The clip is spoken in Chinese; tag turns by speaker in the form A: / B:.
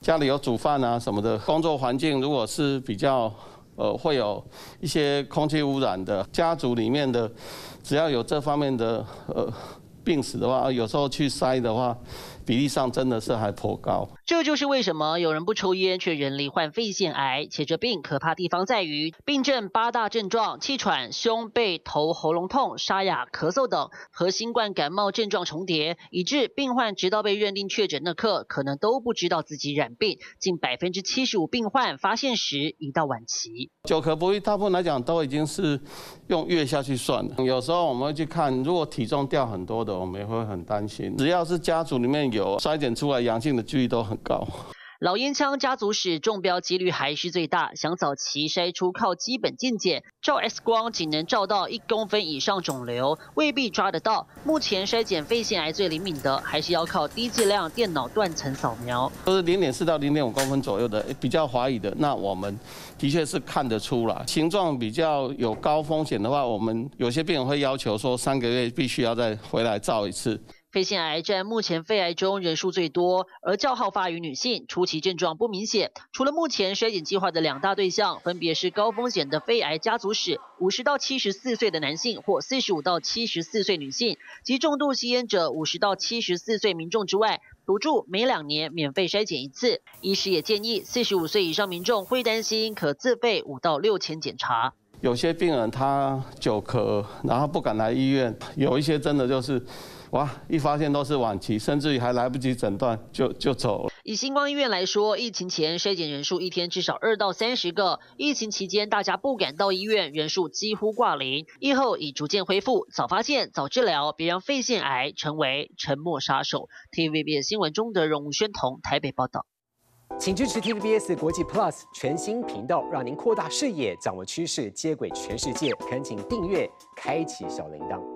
A: 家里有煮饭啊什么的，工作环境如果是比较会有一些空气污染的，家族里面的只要有这方面的病史的话，有时候去筛的话，比例上真的是还颇高。
B: 这就是为什么有人不抽烟却人罹患肺腺癌，且这病可怕地方在于病症8大症状：气喘、胸、背、头、喉咙痛、沙哑、咳嗽等，和新冠感冒症状重叠，以致病患直到被认定确诊那刻，可能都不知道自己染病。近75%病患发现时已到晚期。
A: 久咳不愈，大部分来讲都已经是用月下去算的。有时候我们会去看，如果体重掉很多的，我们也会很担心。只要是家族里面有筛检出来阳性的几率都很高。
B: 老烟枪家族史中标几率还是最大，想早期筛出靠基本健检，照 X 光仅能照到1公分以上肿瘤，未必抓得到。目前筛检肺腺癌最灵敏的，还是要靠低剂量电脑断层扫描，
A: 都是0.4到0.5公分左右的，比较怀疑的，那我们的确是看得出来。形状比较有高风险的话，我们有些病人会要求说3个月必须要再回来照一次。
B: 肺腺癌占目前肺癌中人数最多，而较好发于女性，初期症状不明显。除了目前筛检计划的2大对象，分别是高风险的肺癌家族史50到74岁的男性或45到74岁女性，及重度吸烟者50到74岁民众之外，补助每2年免费筛检1次。医师也建议45岁以上民众会担心，可自费5到6千检查。
A: 有些病人他久咳，然后不敢来医院，有一些真的就是。哇！一发现都是晚期，甚至于还来不及诊断就走了。
B: 以星光医院来说，疫情前筛检人数1天至少2到30个，疫情期间大家不敢到医院，人数几乎挂零。疫后已逐渐恢复，早发现早治疗，别让肺腺癌成为沉默杀手。TVBS 新闻中的荣吴宣彤台北报道。
C: 请支持 TVBS 国际 Plus 全新频道，让您扩大视野，掌握趋势，接轨全世界。恳请订阅，开启小铃铛。